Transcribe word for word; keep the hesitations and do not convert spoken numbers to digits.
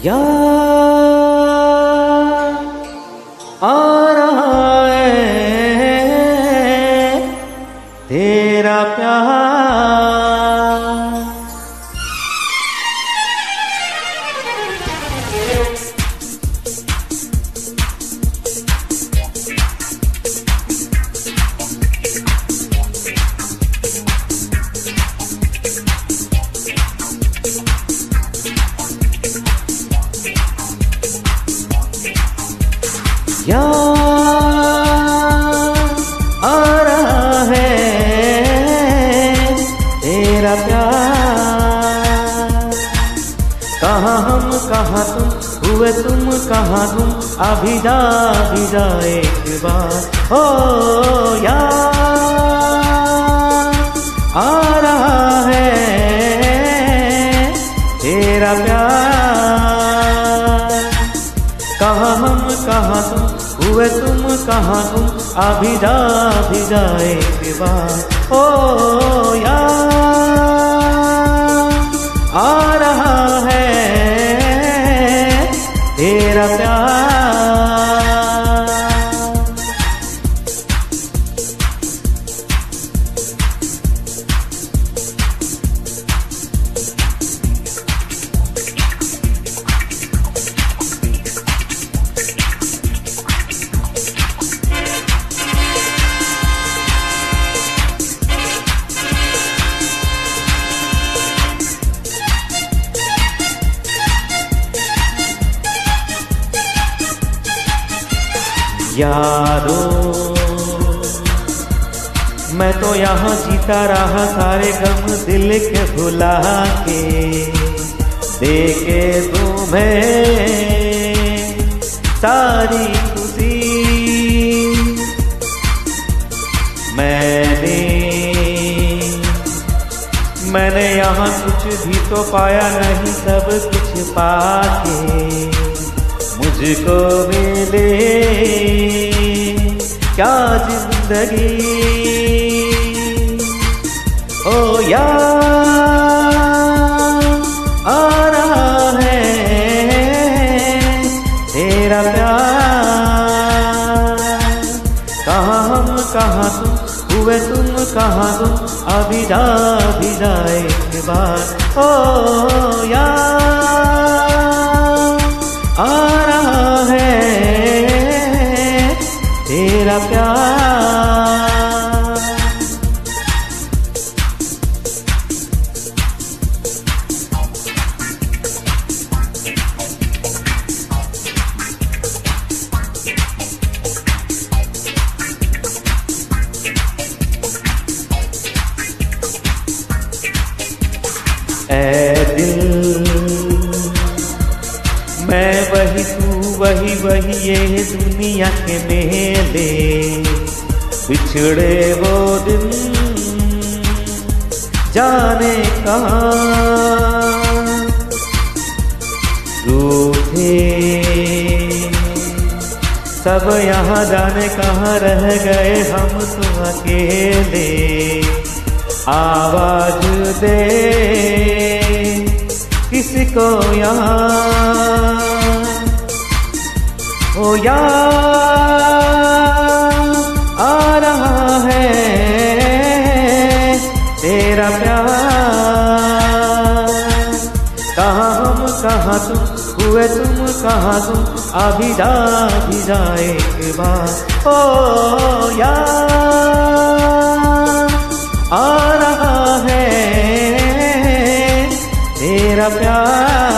याद आ रहा है तेरा प्यार। याद आ रहा है तेरा प्यार। कहाँ हम कहाँ तुम, हुए तुम कहाँ तुम, अभी जा भी जा एक बार। ओ याद आ रहा है तेरा प्यार। कहाँ हम कहाँ तुम, हुए तुम कहाँ तुम, अभी जा भी जा एक बार। ओ याद आ रहा है तेरा प्यार। यादों मैं तो यहाँ जीता रहा सारे गम दिल के भुला के, देके तुम्हें सारी खुशी। मैंने मैंने यहाँ कुछ भी तो पाया नहीं, सब कुछ पाके मुझको मिले क्या जिंदगी। ओ याद आ रहा है तेरा प्यार। कहाँ हम कहाँ तुम, हुए तुम कहाँ तुम, अभी जा भी जा एक बार। ओ याद आ रहा है तेरा प्यार। ऐ दिल मैं वही तू वही वही, ये दुनिया के मेले बिछड़े वो दिन जाने कहाँ। रूठे सब यहाँ जाने कहाँ रह गए हम तो अकेले। आवाज दे किसको यहाँ। ओ याद आ रहा है तेरा प्यार। कहाँ हम कहाँ तुम, हुए तुम कहाँ तुम, अभी जा भी जा एक बार। ओ याद आ रहा है तेरा प्यार।